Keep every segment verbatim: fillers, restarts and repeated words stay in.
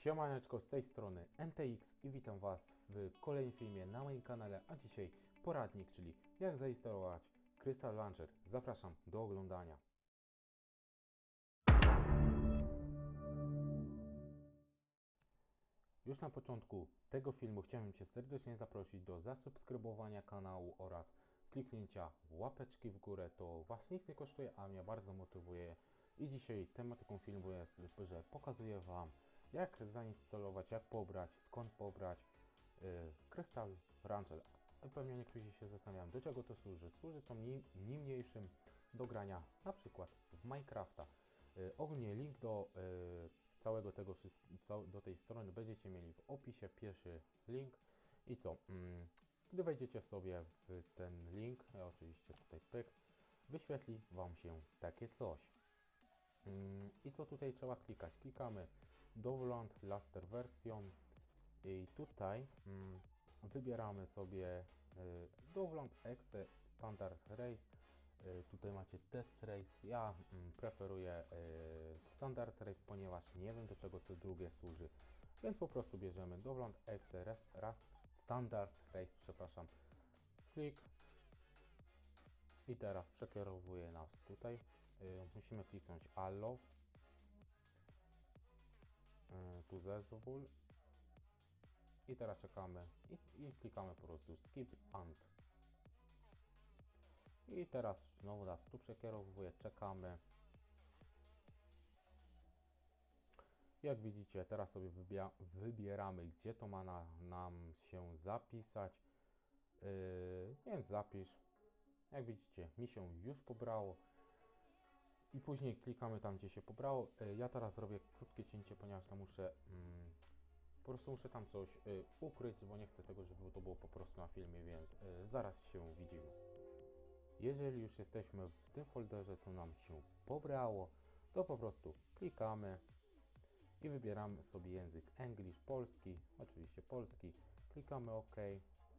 Siemaneczko, z tej strony M T X i witam Was w kolejnym filmie na moim kanale, a dzisiaj poradnik, czyli jak zainstalować Crystal Launcher. Zapraszam do oglądania. Już na początku tego filmu chciałem Cię serdecznie zaprosić do zasubskrybowania kanału oraz kliknięcia łapeczki w górę. To właśnie nic nie kosztuje, a mnie bardzo motywuje. I dzisiaj tematyką filmu jest, że pokazuję Wam, jak zainstalować, jak pobrać, skąd pobrać yy, Crystal Launcher. Pewnie niektórzy się zastanawiają, do czego to służy. Służy to ni niemniejszym do grania, na przykład w Minecrafta. Yy, ogólnie link do yy, całego tego wszystkiego, do tej strony będziecie mieli w opisie, pierwszy link. I co? Yy, gdy wejdziecie sobie w ten link, ja oczywiście tutaj pyk, wyświetli Wam się takie coś. Yy, I co tutaj trzeba klikać? Klikamy Download Laster Version i tutaj mm, wybieramy sobie y, Download Exe Standard Race. Y, tutaj macie Test Race. Ja mm, preferuję y, Standard Race, ponieważ nie wiem, do czego to drugie służy, więc po prostu bierzemy Download Exe Rast, Rast, Standard Race, przepraszam, klik i teraz przekierowuje nas tutaj. Y, musimy kliknąć Allow. Tu zezwól i teraz czekamy i, i klikamy po prostu skip and i teraz znowu nas tu przekierowuje, czekamy. Jak widzicie, teraz sobie wybieramy, gdzie to ma na, nam się zapisać, yy, więc zapisz. Jak widzicie, mi się już pobrało i później klikamy tam, gdzie się pobrało. Yy, ja teraz robię krótkie cięcie, ponieważ tam muszę yy, Po prostu muszę tam coś y, ukryć, bo nie chcę tego, żeby to było po prostu na filmie, więc y, zaraz się widzimy. Jeżeli już jesteśmy w tym folderze, co nam się pobrało, to po prostu klikamy i wybieramy sobie język English, polski, oczywiście polski, klikamy OK. Y,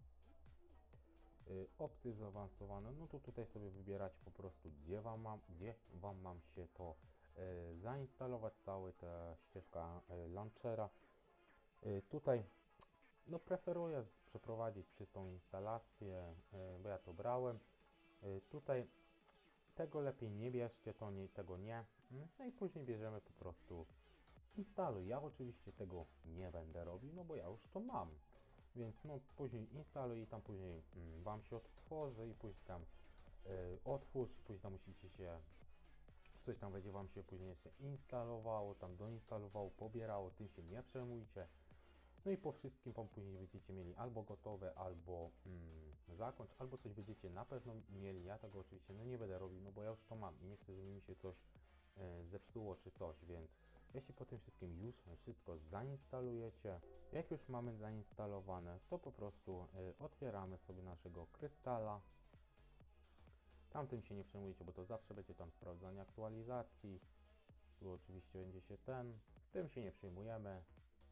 opcje zaawansowane, no to tutaj sobie wybieracie po prostu, gdzie Wam mam, gdzie wam mam się to y, zainstalować, cała ta ścieżka y, launchera. Tutaj no, preferuję przeprowadzić czystą instalację, bo ja to brałem. Tutaj tego lepiej nie bierzcie, to nie, tego nie. No i później bierzemy po prostu instaluj. Ja oczywiście tego nie będę robił, no bo ja już to mam. Więc no później instaluj i tam później mm, Wam się odtworzy i później tam y, otwórz, później tam musicie się, coś tam będzie Wam się później jeszcze instalowało, tam doinstalowało, pobierało, tym się nie przejmujcie. No i po wszystkim później będziecie mieli albo gotowe, albo mm, zakończ, albo coś będziecie na pewno mieli. Ja tego oczywiście no nie będę robił, no bo ja już to mam i nie chcę, żeby mi się coś e, zepsuło czy coś, więc jeśli po tym wszystkim już wszystko zainstalujecie, jak już mamy zainstalowane, to po prostu e, otwieramy sobie naszego krystala. Tamtym się nie przejmujcie, bo to zawsze będzie tam sprawdzanie aktualizacji. Tu oczywiście będzie się ten, tym się nie przejmujemy.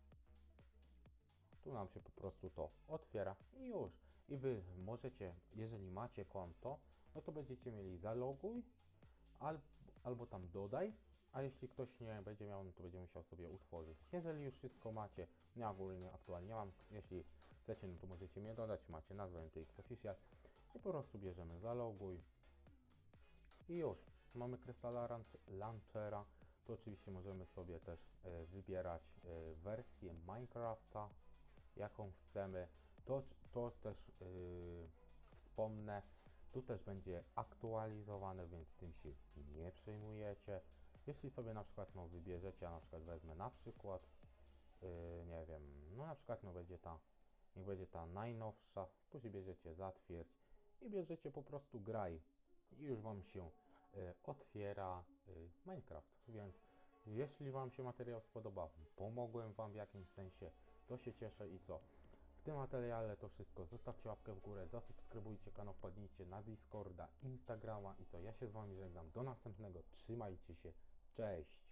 Tu nam się po prostu to otwiera i już. I Wy możecie, jeżeli macie konto, no to będziecie mieli zaloguj albo, albo tam dodaj, a jeśli ktoś nie będzie miał, no to będzie musiał sobie utworzyć. Jeżeli już wszystko macie, ja ogólnie aktualnie mam, jeśli chcecie, no to możecie mnie dodać, macie nazwę M T X Official i po prostu bierzemy zaloguj i już. Mamy Crystal Launchera, to oczywiście możemy sobie też y, wybierać y, wersję Minecrafta, jaką chcemy. To, to też yy, wspomnę, tu też będzie aktualizowane, więc tym się nie przejmujecie. Jeśli sobie na przykład no, wybierzecie, ja na przykład wezmę na przykład, yy, nie wiem, no na przykład no będzie ta, niech będzie ta najnowsza, później bierzecie zatwierdź i bierzecie po prostu graj i już Wam się yy, otwiera yy, Minecraft, więc jeśli Wam się materiał spodoba, pomogłem Wam w jakimś sensie, to się cieszę i co? W tym materiale to wszystko. Zostawcie łapkę w górę, zasubskrybujcie kanał, wpadnijcie na Discorda, Instagrama i co? Ja się z Wami żegnam. Do następnego. Trzymajcie się. Cześć!